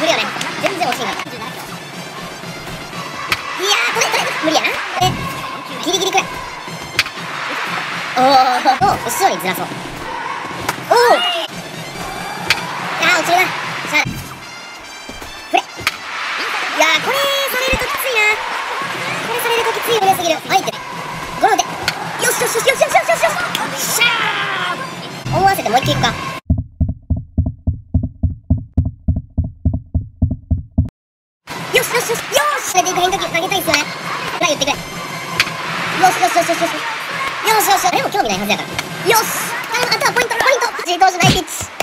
無理よね。全然落ちなかった。いやー、これ無理やな。ギリギリくらい。おー、後ろにずらそう。おお、いやー、落ちるな。さあ、これ。いやー、これされるときついな。これされるときついよねすぎる。相手ゴロで。よしよしよしよしよしよしよしよし。しゃー、思わせてもう一回いくか。よしよしよしよし。変化球投げたいっすよね。ほら言ってくれ。よしよしよしよしよしよしよし。誰も興味ないはずやから。よし、あとはポイント自動じゃないピッチ。